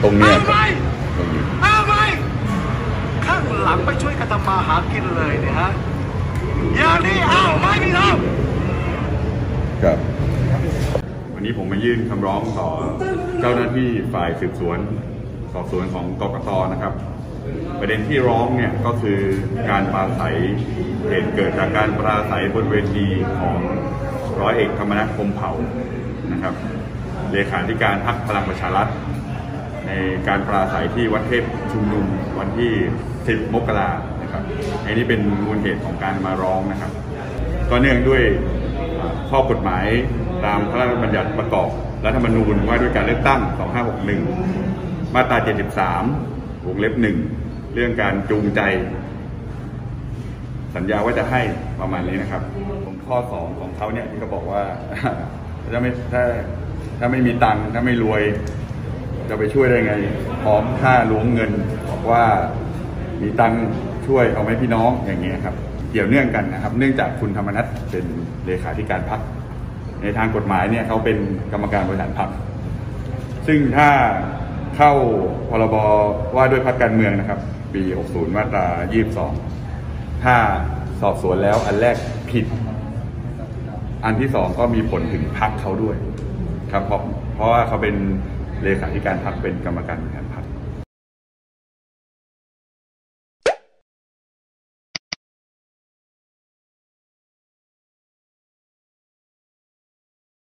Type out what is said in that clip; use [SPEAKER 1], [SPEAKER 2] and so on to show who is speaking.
[SPEAKER 1] ตรงนี้ครับตรงนี้
[SPEAKER 2] ข้างหลังไปช่วยกันทำมาหากินเลยเนี่ยฮะอย่างนี้อ้าวไม่มีทาง
[SPEAKER 1] ครับวันนี้ผมมายื่นคำร้องต่อเจ้าหน้าที่ฝ่ายสืบสวนสอบสวนของกกต.นะครับประเด็นที่ร้องเนี่ยก็คือการปราศัยเหตุเกิดจากการปราศัยบนเวทีของร้อยเอกธรรมนัส พรหมเผ่านะครับเลขาธิการพรรคพลังประชารัฐในการปราศัยที่วัดเทพชุมนุมวันที่ 10 มกราคมนะครับอันนี้เป็นมูลเหตุของการมาร้องนะครับก็เนื่องด้วยข้อกฎหมายตามพระราชบัญญัติประกอบรัฐธรรมนูญว่าด้วยการเลือกตั้ง 2561 มาตรา 73 วงเล็บ 1 เรื่องการจูงใจสัญญาว่าจะให้ประมาณนี้นะครับข้อ 2 ของเขาเนี่ยที่เขาบอกว่าถ้าไม่มีตังค์ถ้าไม่รวยจะไปช่วยได้ไงพร้อมค่าล้วงเงินบอกว่ามีตังค์ช่วยเอาไหมพี่น้องอย่างเงี้ยครับเกี่ยวเนื่องกันนะครับเนื่องจากคุณธรรมนัสเป็นเลขาธิการพรรคในทางกฎหมายเนี่ยเขาเป็นกรรมการบริหารพรรคซึ่งถ้าเข้าพรบว่าด้วยพรรคการเมืองนะครับปี 60 มาตรา 22 ถ้าสอบสวนแล้วอันแรกผิดอันที่2ก็มีผลถึงพรรคเขาด้วยครับเพราะว่าเขาเป็นเลขาธิการพรรคเป็นกรรมการบริหาร